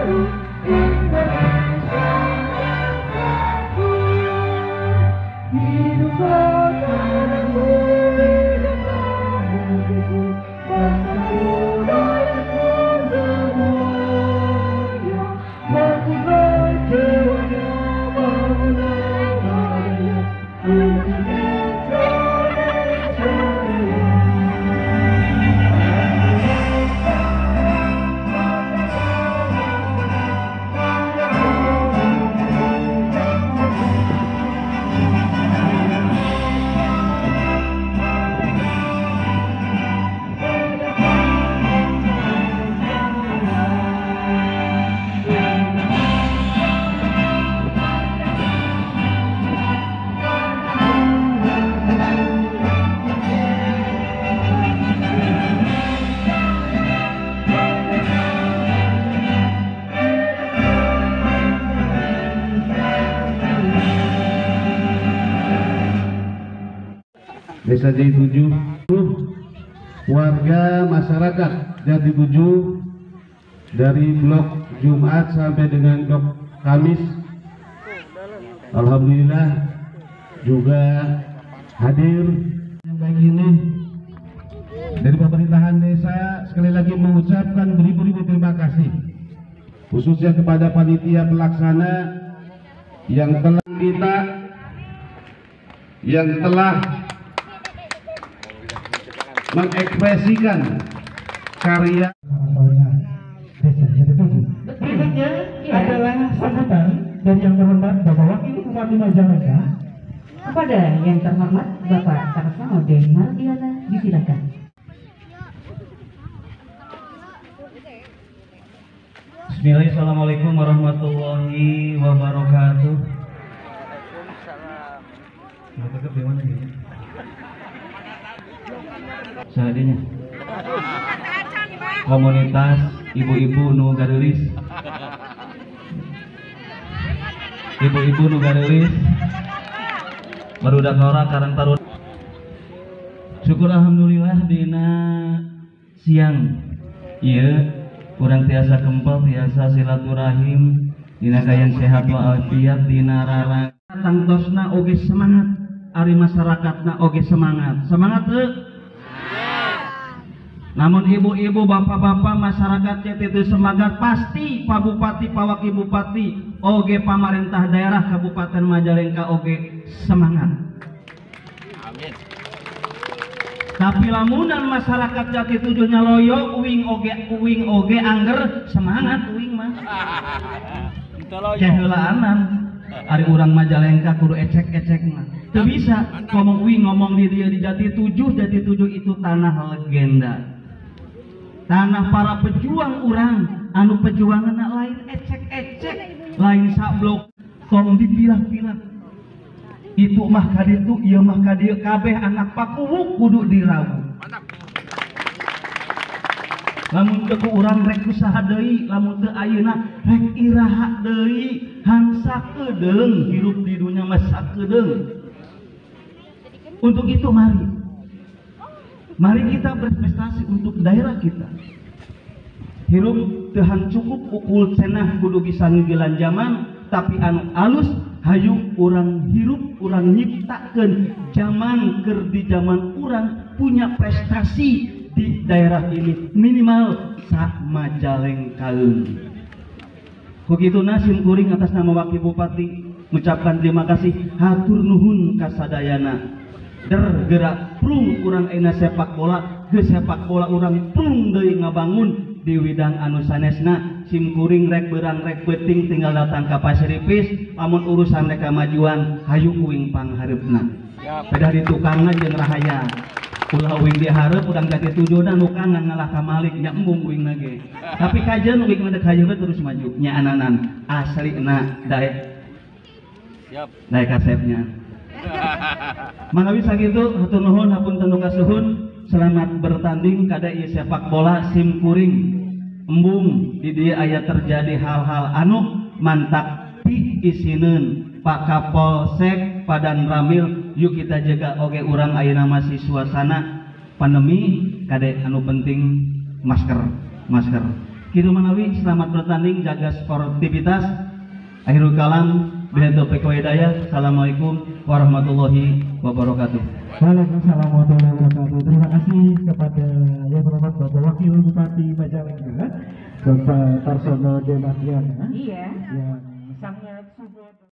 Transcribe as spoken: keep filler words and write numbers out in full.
Desa Jati tujuh, warga masyarakat Jati tujuh dari blok Jumat sampai dengan blok Kamis, alhamdulillah juga hadir yang baik ini. Dari pemerintahan desa sekali lagi mengucapkan beribu-ribu terima kasih, khususnya kepada panitia pelaksana yang telah kita yang telah mengekspresikan karya. Berikutnya adalah sambutan dari yang terhormat Bapak Wakil Bupati Majalengka. Kepada yang terhormat Bapak Tarsanode Mardiana, disilakan. Bismillahirrahmanirrahim. Assalamualaikum warahmatullahi wabarakatuh. Seadanya komunitas ibu-ibu nu garulis, ibu-ibu nu garulis barudak ora karang tarun. Syukur alhamdulillah dina siang ieu urang tiasa kempel tiasa silaturahim dina kayan sehat walafiat dina rarang tangtosna oge semangat, ari masyarakatna oge semangat semangat teu. Namun ibu-ibu, bapak-bapak, masyarakat Jati teu semangat, pasti Pak Bupati, Pak Wakil Bupati, oge pemerintah daerah Kabupaten Majalengka oge semangat. Amin. Tapi lamunan masyarakat Jati tujuhnya loyo, uing oge, uing oge angger semangat, uing mah. Kehelaanan, ari urang Majalengka kudu ecek-ecek mah. Teu bisa ngomong uing ngomong di dia di Jati tujuh, Jati tujuh itu tanah legenda. Tanah para pejuang orang, anu pejuangan lain ecek-ecek, lain sablok, tong dipilah-pilah. Itu mah kaditu, iya mah kadieu kabeh anak pakuwuk kudu dirawu. Lamun teu ku urang rek usaha deui, lamun teu ayeuna rek iraha deui, hansa kedeung hirup di dunya mah sakedeung. Untuk itu mari Mari kita berprestasi untuk daerah kita. Hirup Tuhan cukup ukul cenah kudu bisa ngigelan zaman, tapi anu alus hayung urang hirup urang nyiptakeun zaman keur di zaman urang punya prestasi di daerah ini minimal sak Majalengkaeun. Kugituna simkuring atas nama Wakil Bupati mengucapkan terima kasih hatur nuhun kasadayana. Der gerak prung urang ayeuna sepak bola, geus sepak bola urang prung deui ngabangun di widang anu sanesna. Simkuring rek beurang rek beuting tinggal datang ka Pasiripis, lamun urusan rek kamajuan hayu uing panghareupna. Pedah di tukangna jeung rahaya. Ulah uing dihareup urang Jati tujuhna nu kangen ngalah ka Malik nya embung uingna ge. Tapi kajeun uing mah hayeuna terus maju nya ananan aslina daek. Siap. Daek kasepnya. Manawi sakitu hatur nuhun hapunten nu kasuhun, selamat bertanding kada ieu sepak bola simkuring. Embung di dieu aya terjadi hal-hal anu mantak pi isineun Pak Kapolsek Padan Ramil, yuk kita jaga oge urang ayeuna masih suasana pandemi, kade anu penting masker, masker. Kitu manawi selamat bertanding, jaga sportivitas. Akhirul kalam, billahi taufiq wal hidayah. Assalamualaikum warahmatullahi wabarakatuh. Waalaikumsalam warahmatullahi wabarakatuh. Terima kasih kepada yang terhormat Bapak Wakil Bupati Majalengka, Bapak Tarsono Dematiana, Iya. yang sangat support.